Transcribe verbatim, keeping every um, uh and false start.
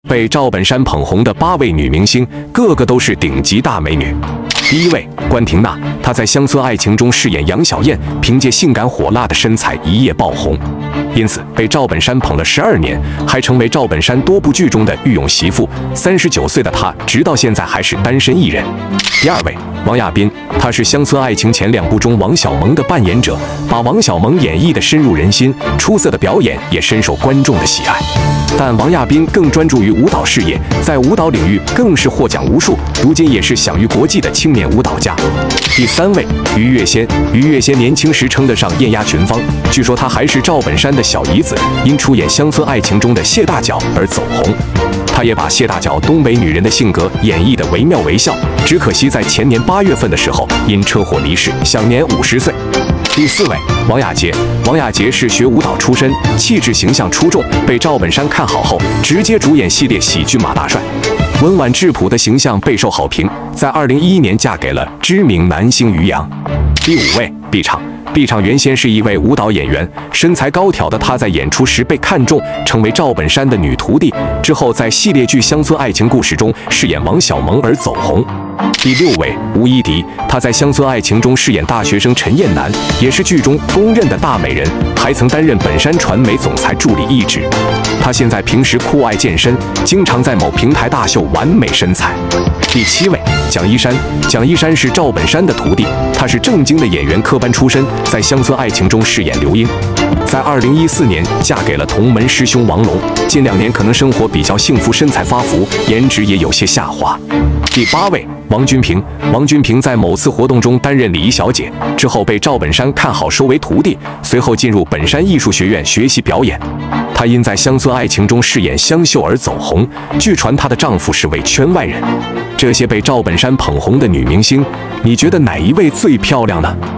被赵本山捧红的八位女明星，个个都是顶级大美女。第一位，关婷娜，她在《乡村爱情》中饰演杨小燕，凭借性感火辣的身材一夜爆红，因此被赵本山捧了十二年，还成为赵本山多部剧中的御用媳妇。三十九岁的她，直到现在还是单身一人。第二位，王亚斌，她是《乡村爱情》前两部中王小蒙的扮演者，把王小蒙演绎的深入人心，出色的表演也深受观众的喜爱。但王亚斌更专注于舞蹈事业，在舞蹈领域更是获奖无数，如今也是享誉国际的青年舞蹈家。第三位，于月仙，于月仙年轻时称得上艳压群芳，据说她还是赵本山的小姨子，因出演《乡村爱情》中的谢大脚而走红。她也把谢大脚东北女人的性格演绎得惟妙惟肖，只可惜在前年八月份的时候因车祸离世，享年五十岁。第四位，王雅洁，王雅洁是学舞蹈出身，气质形象出众，被赵本山看好后，直接主演系列喜剧《马大帅》，温婉质朴的形象备受好评，在二零一一年嫁给了知名男星于洋。第五位，毕昶。毕昶原先是一位舞蹈演员，身材高挑的她在演出时被看中，成为赵本山的女徒弟。之后在系列剧《乡村爱情故事》中饰演王小蒙而走红。第六位，吴依迪，她在《乡村爱情》中饰演大学生陈燕南，也是剧中公认的大美人，还曾担任本山传媒总裁助理一职。她现在平时酷爱健身，经常在某平台大秀完美身材。第七位，蒋一山，蒋一山是赵本山的徒弟，他是正经的演员科班出身，在《乡村爱情》中饰演刘英。在二零一四年嫁给了同门师兄王龙，近两年可能生活比较幸福，身材发福，颜值也有些下滑。第八位，王君平，王君平在某次活动中担任礼仪小姐，之后被赵本山看好收为徒弟，随后进入本山艺术学院学习表演。她因在《乡村爱情》中饰演香秀而走红，据传她的丈夫是位圈外人。这些被赵本山捧红的女明星，你觉得哪一位最漂亮呢？